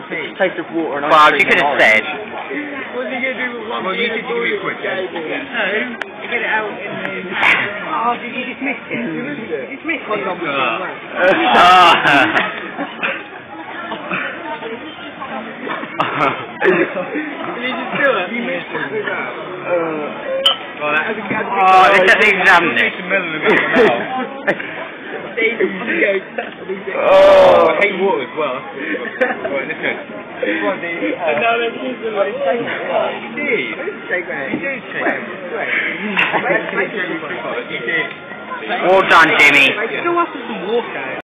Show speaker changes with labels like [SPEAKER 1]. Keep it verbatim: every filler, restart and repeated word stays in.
[SPEAKER 1] Just taste of water and
[SPEAKER 2] Well, you could have said.
[SPEAKER 3] What's he going to do with one?
[SPEAKER 4] Well, you need to give it quick, yeah.
[SPEAKER 3] No, you get it out in the... Oh, did you dismiss it? You dismissed it?
[SPEAKER 4] Uh.
[SPEAKER 3] Did you just do it? You missed it.
[SPEAKER 4] Well, that,
[SPEAKER 2] Oh, this is the exam next.
[SPEAKER 4] Oh, I hate water as well. Right, let's go.
[SPEAKER 3] No, they didn't do it.
[SPEAKER 4] You did.
[SPEAKER 3] Shake it. You did shake it.
[SPEAKER 4] You did.
[SPEAKER 2] Well done, Jimmy.
[SPEAKER 3] Still have some water.